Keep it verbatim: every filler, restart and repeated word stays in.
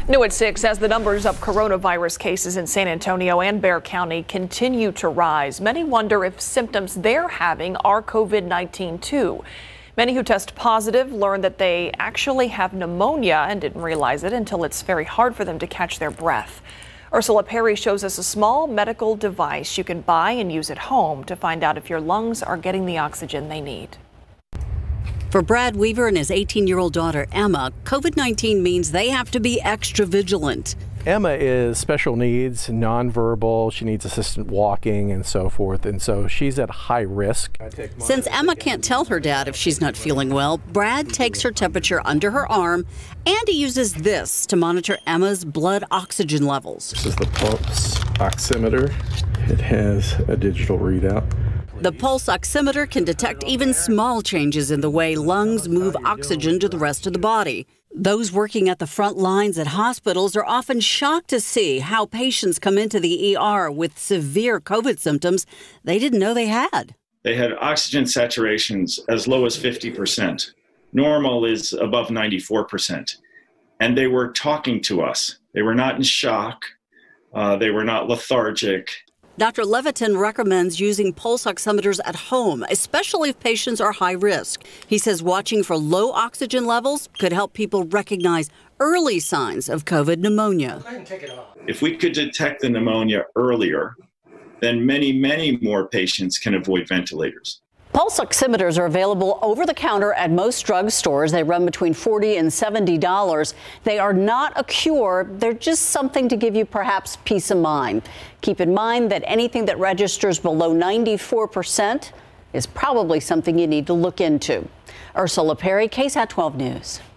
New at six, as the numbers of coronavirus cases in San Antonio and Bexar County continue to rise, many wonder if symptoms they're having are COVID nineteen too. Many who test positive learn that they actually have pneumonia and didn't realize it until it's very hard for them to catch their breath. Ursula Perry shows us a small medical device you can buy and use at home to find out if your lungs are getting the oxygen they need. For Brad Weaver and his eighteen-year-old daughter, Emma, COVID nineteen means they have to be extra vigilant. Emma is special needs, nonverbal. She needs assistant walking and so forth, and so she's at high risk. Since Emma can't tell her dad if she's not feeling well, Brad takes her temperature under her arm, and he uses this to monitor Emma's blood oxygen levels. This is the pulse oximeter. It has a digital readout. The pulse oximeter can detect even small changes in the way lungs move oxygen to the rest of the body. Those working at the front lines at hospitals are often shocked to see how patients come into the E R with severe COVID symptoms they didn't know they had. They had oxygen saturations as low as fifty percent. Normal is above ninety-four percent. And they were talking to us. They were not in shock. Uh, they were not lethargic. Doctor Levitin recommends using pulse oximeters at home, especially if patients are high risk. He says watching for low oxygen levels could help people recognize early signs of COVID pneumonia. If we could detect the pneumonia earlier, then many, many more patients can avoid ventilators. Pulse oximeters are available over the counter at most drugstores. They run between forty dollars and seventy dollars. They are not a cure. They're just something to give you perhaps peace of mind. Keep in mind that anything that registers below ninety-four percent is probably something you need to look into. Ursula Perry, KSAT twelve News.